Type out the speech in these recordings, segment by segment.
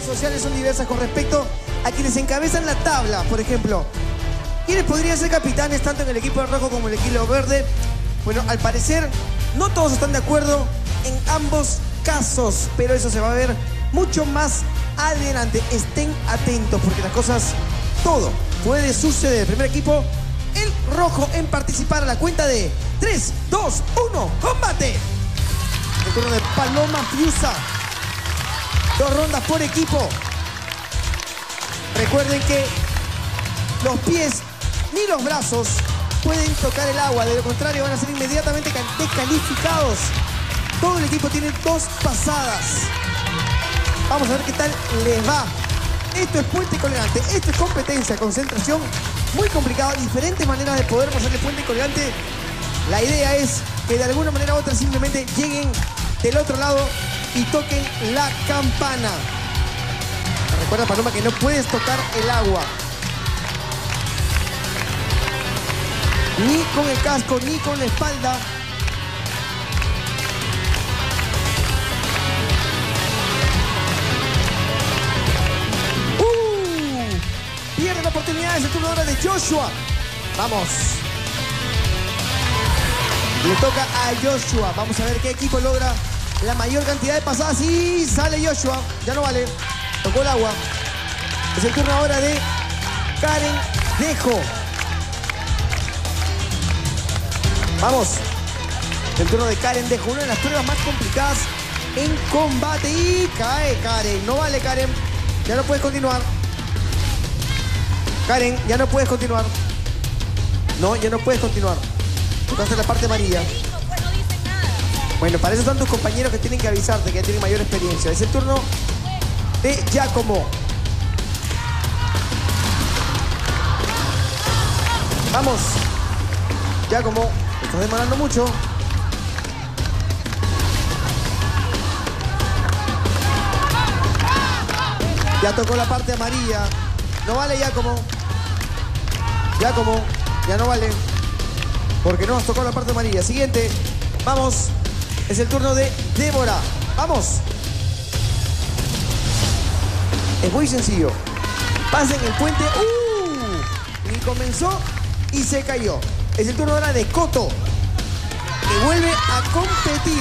redes sociales son diversas con respecto a quienes encabezan la tabla, por ejemplo. ¿Quiénes podrían ser capitanes tanto en el equipo rojo como en el equipo verde? Bueno, al parecer no todos están de acuerdo en ambos casos, pero eso se va a ver mucho más adelante. Estén atentos porque las cosas, todo puede suceder. El primer equipo, el rojo, en participar a la cuenta de 3, 2, 1, ¡combate! El turno de Paloma Fiusa. 2 rondas por equipo. Recuerden que los pies ni los brazos pueden tocar el agua, de lo contrario van a ser inmediatamente descalificados. Todo el equipo tiene 2 pasadas. Vamos a ver qué tal les va. Esto es puente colgante, esto es competencia, concentración, muy complicado, diferentes maneras de poder pasar el puente colgante. La idea es que de alguna manera u otra simplemente lleguen del otro lado y toquen la campana. Recuerda, Paloma, que no puedes tocar el agua. Ni con el casco, ni con la espalda. Pierde la oportunidad, es el turno ahora de Joshua. Vamos. Le toca a Joshua. Vamos a ver qué equipo logra la mayor cantidad de pasadas. Y sale Joshua. Ya no vale. Tocó el agua. Es el turno ahora de Karen Dejo. Vamos. El turno de Karen Dejo. Una de las pruebas más complicadas en combate. Y cae Karen. No vale, Karen. Ya no puedes continuar. Karen, ya no puedes continuar. No, ya no puedes continuar. Tocaste la parte amarilla. Bueno, para eso están tus compañeros que tienen que avisarte, que ya tienen mayor experiencia. Es el turno de Giacomo. Vamos. Giacomo, te estás demorando mucho. Ya tocó la parte amarilla. No vale, Giacomo. Giacomo, ya no vale. Porque no has tocado la parte amarilla. Siguiente. Vamos. Es el turno de Débora. Vamos. Es muy sencillo. Pasen el puente. Y comenzó y se cayó. Es el turno ahora de Coto, que vuelve a competir.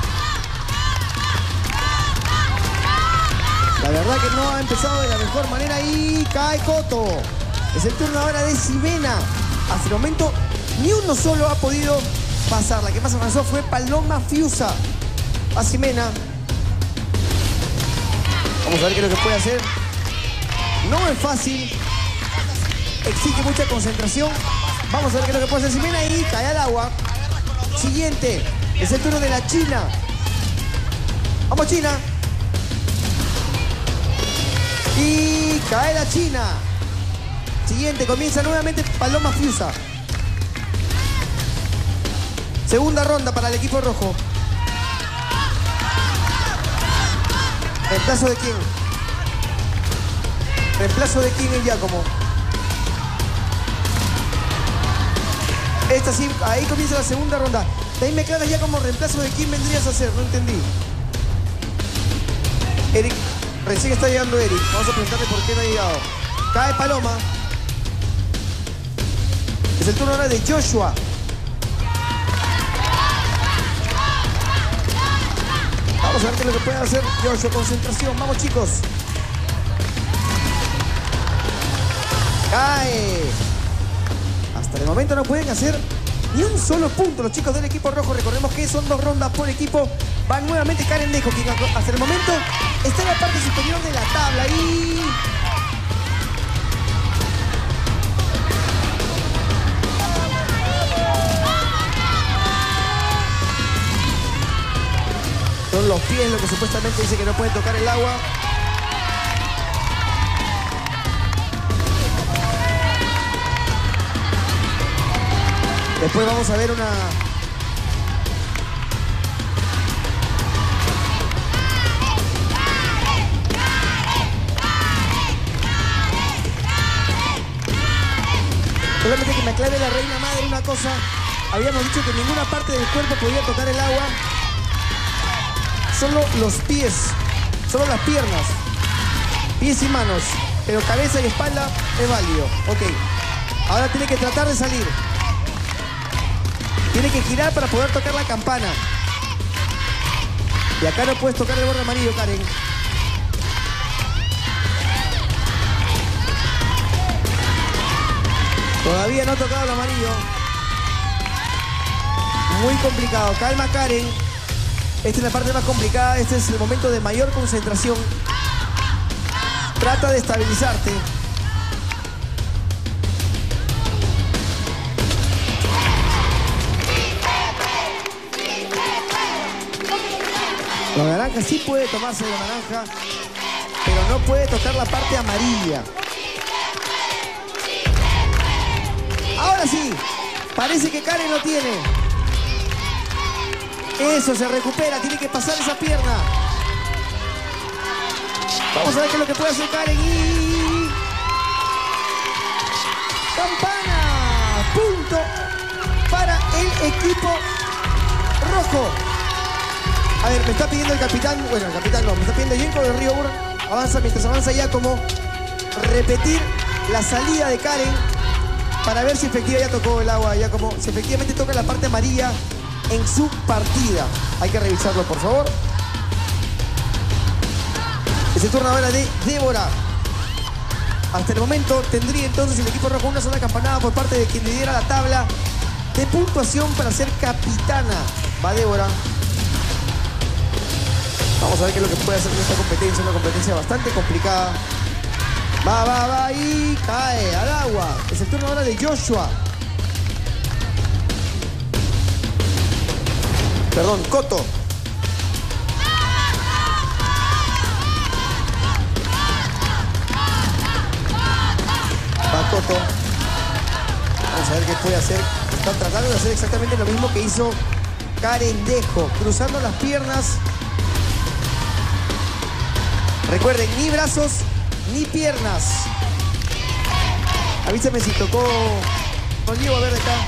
La verdad que no ha empezado de la mejor manera y cae Coto. Es el turno ahora de Ximena. Hasta el momento ni uno solo ha podido pasar. La que más avanzó fue Paloma Fiusa. A Ximena. Vamos a ver qué es lo que puede hacer. No es fácil. Exige mucha concentración. Vamos a ver qué es lo que puede hacer Ximena y cae al agua. Siguiente. Es el turno de la China. Vamos, China. Y cae la China. Siguiente, comienza nuevamente Paloma Fiusa. Segunda ronda para el equipo rojo. ¿Reemplazo de quién? ¿Reemplazo de quién es Giacomo? Esta sí, ahí comienza la segunda ronda. De ahí me aclaras ya como reemplazo de quién vendrías a hacer, no entendí. Eric, recién está llegando Eric. Vamos a preguntarle por qué no ha llegado. Cae Paloma. Es el turno ahora de Joshua. Vamos a ver qué es lo que puede hacer Joshua. Concentración, vamos, chicos. Cae. Hasta el momento no pueden hacer ni un solo punto los chicos del equipo rojo. Recordemos que son 2 rondas por equipo. Va nuevamente Karen Dejo, quien hasta el momento está en la parte superior de la tabla. Y son los pies lo que supuestamente dice que no pueden tocar el agua. Después vamos a ver una... Solamente que me aclare la reina madre una cosa. Habíamos dicho que ninguna parte del cuerpo podía tocar el agua. Solo los pies, solo las piernas. Pies y manos, pero cabeza y espalda es válido. Ok. Ahora tiene que tratar de salir. Tiene que girar para poder tocar la campana. Y acá no puedes tocar el borde amarillo, Karen. Todavía no ha tocado el amarillo. Muy complicado. Calma, Karen. Esta es la parte más complicada. Este es el momento de mayor concentración. Trata de estabilizarte. La naranja sí puede tomarse la naranja, pero no puede tocar la parte amarilla. Ahora sí, parece que Karen lo tiene. Eso, se recupera, tiene que pasar esa pierna. Vamos a ver qué es lo que puede hacer Karen. Y... campana. Punto para el equipo rojo. A ver, me está pidiendo el capitán, bueno, el capitán no, me está pidiendo Yenko del Río Burr. Avanza, mientras avanza Giacomo, repetir la salida de Karen para ver si efectivamente ya tocó el agua, Giacomo. Si efectivamente toca la parte amarilla en su partida. Hay que revisarlo, por favor. Es el turno ahora de Débora. Hasta el momento tendría entonces el equipo rojo una sola campanada por parte de quien lidera la tabla de puntuación para ser capitana. Va Débora. Vamos a ver qué es lo que puede hacer en esta competencia. Una competencia bastante complicada. Va y cae al agua. Es el turno ahora de Joshua. Perdón, Coto. Va Coto. Vamos a ver qué puede hacer. Están tratando de hacer exactamente lo mismo que hizo Carendejo. Cruzando las piernas. Recuerden, ni brazos ni piernas. Avísame si tocó con Diego, a ver de acá.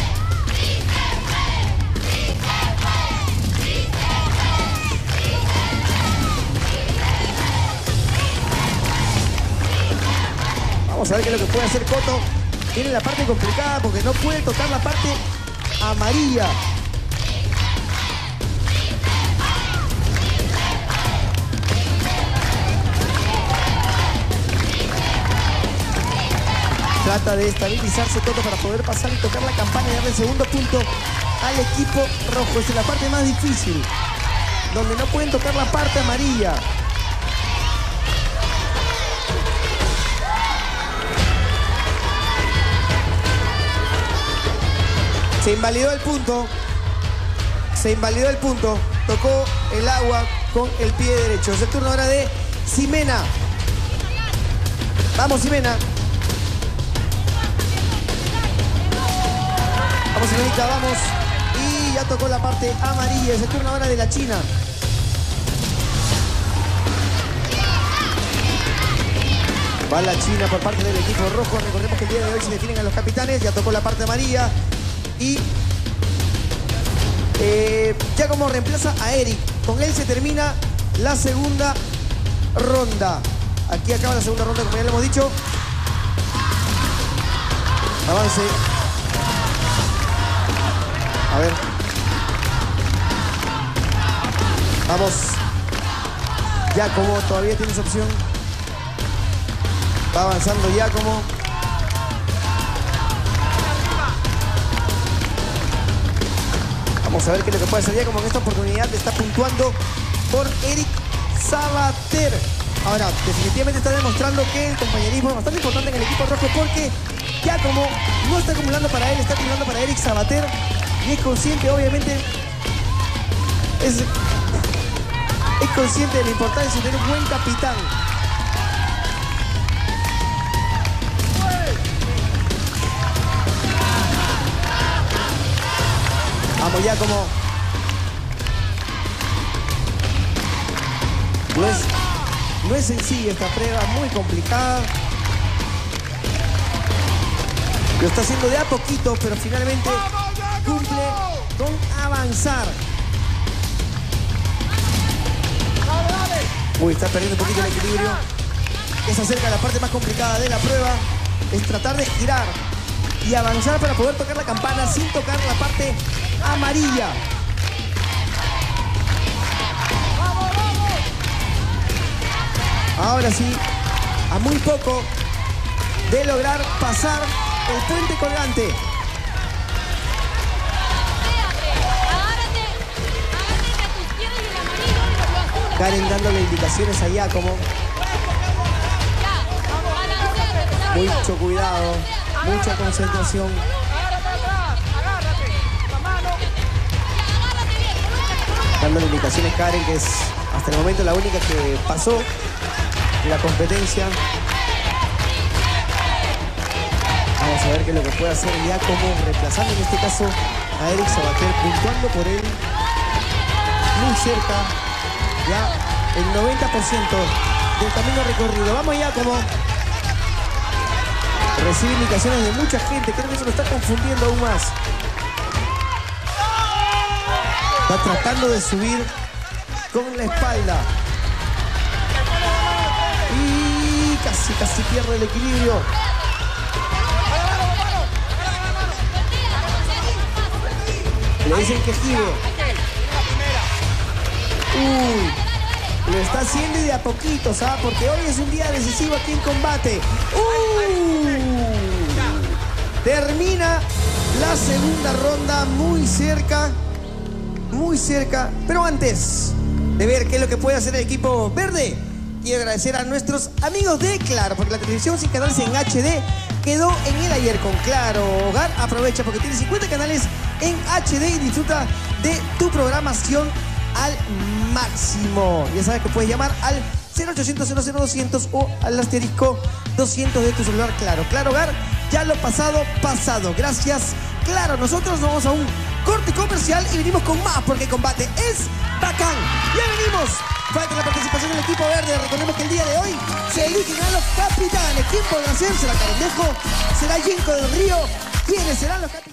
Vamos a ver qué es lo que puede hacer Coto. Tiene la parte complicada porque no puede tocar la parte amarilla. Trata de estabilizarse Coto para poder pasar y tocar la campana y darle el segundo punto al equipo rojo. Esta es la parte más difícil, donde no pueden tocar la parte amarilla. Se invalidó el punto. Se invalidó el punto. Tocó el agua con el pie derecho. Es el turno ahora de Ximena. Vamos, Ximena. Vamos, Ximenita, vamos. Y ya tocó la parte amarilla. Es el turno ahora de la China. Va la China por parte del equipo rojo. Recordemos que el día de hoy se definen a los capitanes. Ya tocó la parte amarilla. Y ya como reemplaza a Eric. Con él se termina la segunda ronda. Aquí acaba la segunda ronda, como ya lo hemos dicho. Avance. A ver. Vamos. Giacomo todavía tiene esa opción. Va avanzando Giacomo. Vamos a ver qué es lo que puede hacer Giacomo en esta oportunidad. Está puntuando por Eric Sabater. Ahora, definitivamente está demostrando que el compañerismo es bastante importante en el equipo rojo porque Giacomo no está acumulando para él, está acumulando para Eric Sabater. Y es consciente, obviamente, es consciente de la importancia de tener un buen capitán. Vamos Giacomo. No es sencilla esta prueba, muy complicada. Lo está haciendo de a poquito, pero finalmente cumple con avanzar. Uy, está perdiendo un poquito el equilibrio. que se acerca a la parte más complicada de la prueba, es tratar de girar y avanzar para poder tocar la campana sin tocar la parte amarilla. Ahora sí, a muy poco de lograr pasar el puente colgante. Karen dándole indicaciones a Giacomo. Mucho cuidado, mucha concentración. Dándole indicaciones Karen, que es hasta el momento la única que pasó en la competencia. Vamos a ver qué es lo que puede hacer Giacomo, reemplazando en este caso a Eric Sabater, puntuando por él muy cerca, ya el 90% del camino recorrido. Vamos Giacomo. Recibe indicaciones de mucha gente, creo que eso lo está confundiendo aún más. Está tratando de subir con la espalda. Y casi pierde el equilibrio. Le dicen que gire. Lo está haciendo y de a poquito, ¿sabes? Porque hoy es un día decisivo aquí en combate. Termina la segunda ronda muy cerca. Pero antes de ver qué es lo que puede hacer el equipo verde, quiero agradecer a nuestros amigos de Claro, porque la televisión sin canales en HD quedó en el ayer con Claro Hogar. Aprovecha porque tiene 50 canales en HD y disfruta de tu programación al máximo. Ya sabes que puedes llamar al 0800 00200 o al asterisco 200 de tu celular. Claro Hogar, ya lo pasado. Gracias, Claro. Nosotros nos vamos a un corte comercial y venimos con más porque combate es bacán. Ya venimos. Falta la participación del equipo verde. Recordemos que el día de hoy se eligen a los capitanes. ¿Quién podrá ser? ¿Será Carendejo? ¿Será Yenko del Río? ¿Quiénes serán los capitanes?